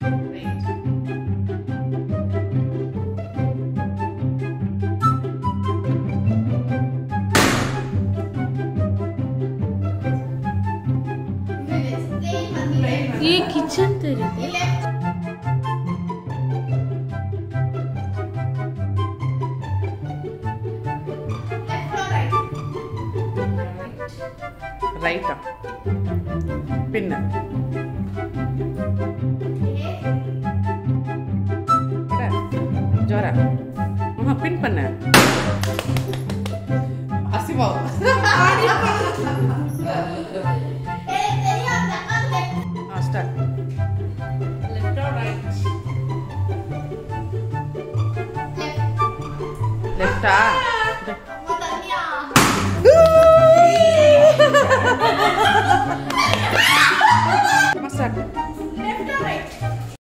ये किचन तेरे ரைட்டா பின்ன ஜோரா பின் பண்ண அசிவா ஸ்டார்ட் left or right லெஃப்டா